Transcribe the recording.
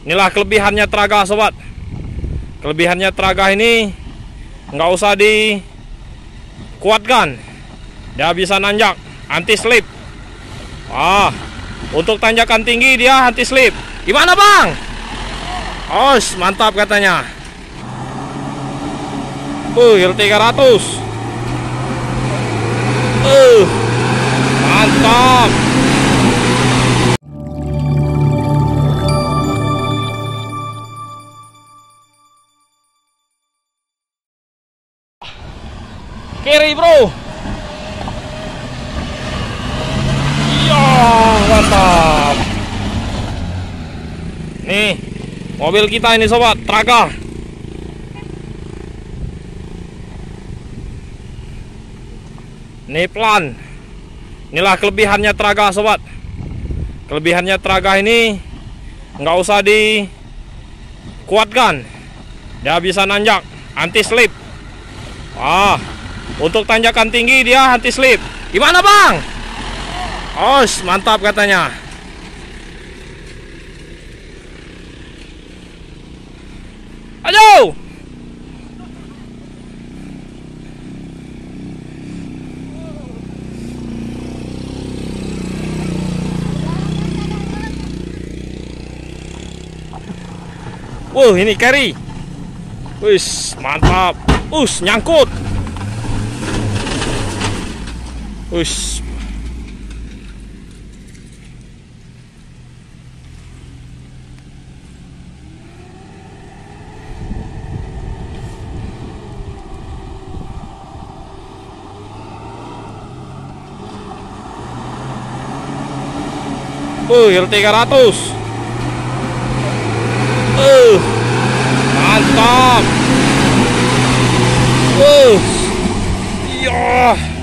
Inilah kelebihannya Traga sobat. Kelebihannya Traga ini nggak usah dikuatkan, dia bisa nanjak, anti slip. Untuk tanjakan tinggi dia anti slip. Gimana bang? Mantap katanya. L300. Mantap. Kiri bro. Ya, mantap. Nih, mobil kita ini sobat, Traga. Nih pelan. Inilah kelebihannya Traga sobat. Kelebihannya Traga ini nggak usah dikuatkan, dia bisa nanjak, anti slip. Untuk tanjakan tinggi dia anti slip. Gimana bang? Mantap katanya. Ayo. Ini carry. Mantap. Nyangkut. L300. Mantap. Ya.